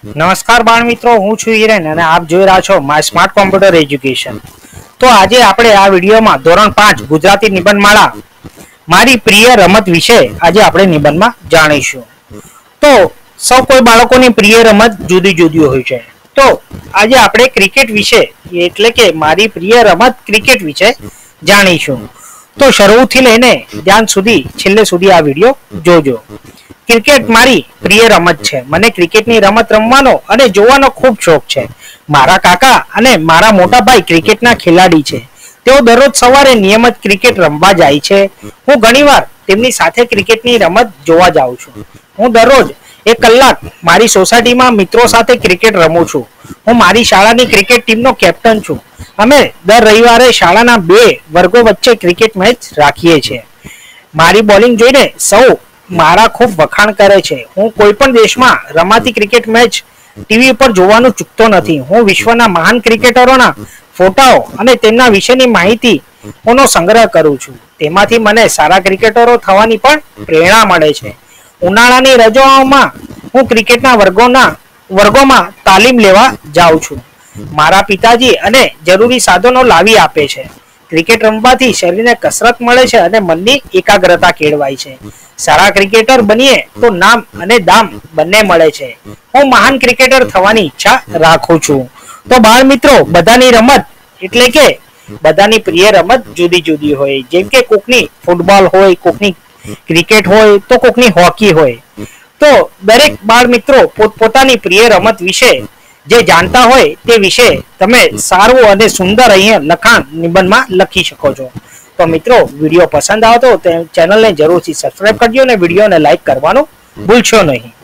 નમસ્કાર બાળ મિત્રો, હું છું હિરેન અને આપ જોઈ રહ્યા છો માય સ્માર્ટ કોમ્પ્યુટર એજ્યુકેશન। તો આજે આપણે આ વિડીયોમાં ધોરણ 5 ગુજરાતી નિબંધમાળા મારી પ્રિય રમત વિશે આજે આપણે નિબંધમાં જાણીશું। તો સૌ કોઈ બાળકોની પ્રિય રમત જુદી જુદી હોય છે। તો આજે આપણે ક્રિકેટ વિશે એટલે કે મારી પ્રિય રમત ક્રિકેટ વિશે જાણીશું। તો શરૂથી લઈને ધ્યાન સુધી છેલ્લે સુધી આ વિડીયો જોજો। ક્રિકેટ મારી પ્રિય રમત છે। મને ક્રિકેટની રમત રમવાનો અને જોવાનો ખૂબ શોખ છે। મારા કાકા અને મારા મોટા ભાઈ ક્રિકેટના ખેલાડી છે। તેઓ દરરોજ સવારે નિયમિત ક્રિકેટ રમવા જાય છે। હું ઘણીવાર તેમની સાથે ક્રિકેટની રમત જોવા જાઉં છું। હું દરરોજ 1 કલાક મારી સોસાયટીમાં મિત્રો સાથે ક્રિકેટ રમું છું। હું મારી શાળાની ક્રિકેટ ટીમનો કેપ્ટન છું। અમે દર રવિવારે શાળાના 2 વર્ગો વચ્ચે ક્રિકેટ મેચ રાખીએ છીએ। મારી બોલિંગ જોઈને સૌ મારા ખૂબ વખાણ કરે છે। હું કોઈ પણ દેશમાં રમાતી ક્રિકેટ મેચ ટીવી પર જોવાનું ચૂકતો નથી। હું વિશ્વના મહાન ક્રિકેટરોના ફોટાઓ અને તેમના વિશેની માહિતીઓનો સંગ્રહ કરું છું। તેમાંથી મને સારા ક્રિકેટરો થવાની પણ પ્રેરણા મળે છે। ઉનાળાની રજાઓમાં હું ક્રિકેટના વર્ગોમાં તાલીમ લેવા જાઉં છું। મારા પિતાજી અને જરૂરી સાધનો લાવી આપે છે। ક્રિકેટ રમવાથી શરીરને કસરત મળે છે અને મનની એકાગ્રતા કેળવાય છે। સારા ક્રિકેટર બનીએ તો નામ અને દામ બંને મળે છે। હું મહાન ક્રિકેટર થવાની ઈચ્છા રાખું છું। તો બાળ મિત્રો, બધાની રમત એટલે કે બધાની પ્રિય રમત જુદી જુદી હોય। જેમ કે કોકની ફૂટબોલ હોય, કોકની ક્રિકેટ હોય, તો કોકની હોકી હોય। તો દરેક બાળ મિત્રો પોતપોતાની પ્રિય રમત વિશે જે જાણતા હોય તે વિશે તમે સારું અને સુંદર અહીંયા લખાણ નિબંધમાં લખી શકો છો। તો મિત્રો, વિડીયો પસંદ આવતો તો ચેનલને જરૂરથી સબસ્ક્રાઇબ કરજો અને વિડીયોને લાઈક કરવાનું ભૂલશો નહીં।